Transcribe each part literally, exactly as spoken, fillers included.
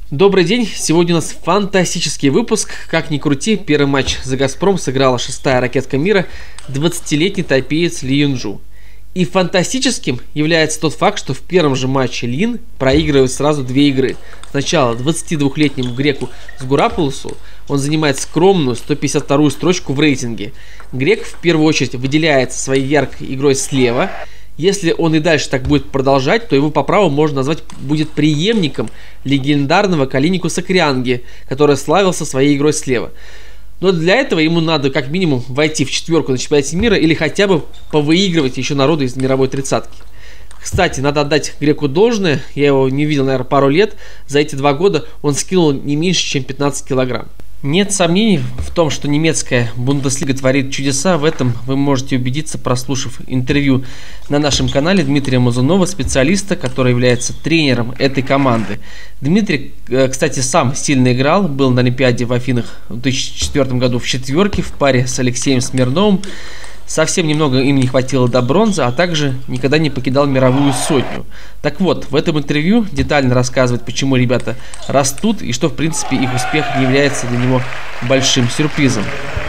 Добрый день, сегодня у нас фантастический выпуск. Как ни крути, первый матч за Газпром сыграла шестая ракетка мира, двадцатилетний тайпеец Ли Юнжу. И фантастическим является тот факт, что в первом же матче Лин проигрывает сразу две игры. Сначала двадцатидвухлетнему греку Сгурапулусу он занимает скромную сто пятьдесят вторую строчку в рейтинге. Грек в первую очередь выделяется своей яркой игрой слева. Если он и дальше так будет продолжать, то его по праву можно назвать будет преемником легендарного Калиникуса Крианги, который славился своей игрой слева. Но для этого ему надо как минимум войти в четверку на чемпионате мира или хотя бы повыигрывать еще народу из мировой тридцатки. Кстати, надо отдать греку должное, я его не видел, наверное, пару лет. За эти два года он скинул не меньше, чем пятнадцать килограмм. Нет сомнений в том, что немецкая Бундеслига творит чудеса. В этом вы можете убедиться, прослушав интервью на нашем канале Дмитрия Мазунова, специалиста, который является тренером этой команды. Дмитрий, кстати, сам сильно играл, был на Олимпиаде в Афинах в две тысячи четвёртом году в четверке в паре с Алексеем Смирновым. Совсем немного им не хватило до бронзы, а также никогда не покидал мировую сотню. Так вот, в этом интервью детально рассказывает, почему ребята растут и что, в принципе, их успех не является для него большим сюрпризом.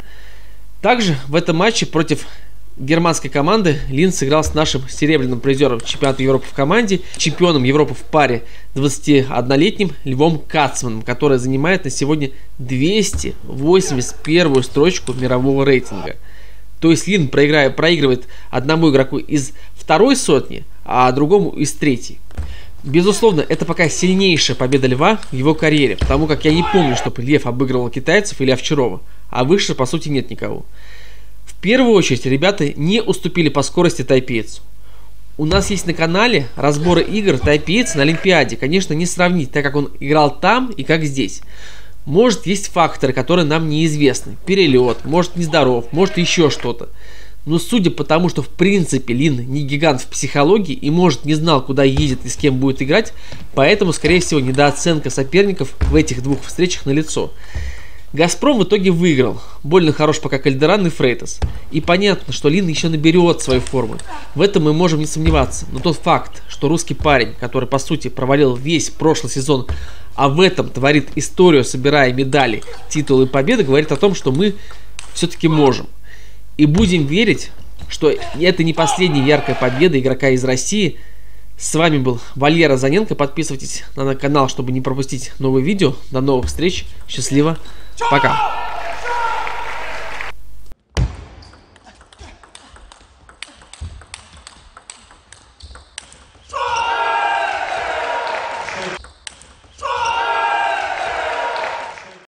Также в этом матче против германской команды Лин сыграл с нашим серебряным призером чемпионата Европы в команде, чемпионом Европы в паре двадцатиоднолетним Львом Кацманом, который занимает на сегодня двести восемьдесят первую строчку мирового рейтинга. То есть Лин проиграет, проигрывает одному игроку из второй сотни, а другому из третьей. Безусловно, это пока сильнейшая победа Льва в его карьере, потому как я не помню, чтобы Лев обыгрывал китайцев или Овчарова, а выше, по сути, нет никого. В первую очередь, ребята не уступили по скорости тайпейцу. У нас есть на канале разборы игр тайпейца на Олимпиаде. Конечно, не сравнить, так как он играл там и как здесь. Может, есть факторы, которые нам неизвестны. Перелет, может, нездоров, может, еще что-то. Но судя по тому, что в принципе Лин не гигант в психологии и, может, не знал, куда едет и с кем будет играть, поэтому, скорее всего, недооценка соперников в этих двух встречах налицо. Газпром в итоге выиграл. Больно хорош пока Кальдеран и Фрейтас. И понятно, что Лин еще наберет свою форму. В этом мы можем не сомневаться. Но тот факт, что русский парень, который по сути провалил весь прошлый сезон, а в этом творит историю, собирая медали, титулы и победы, говорит о том, что мы все-таки можем. И будем верить, что это не последняя яркая победа игрока из России. С вами был Валера Заненко. Подписывайтесь на канал, чтобы не пропустить новые видео. До новых встреч. Счастливо. Пока.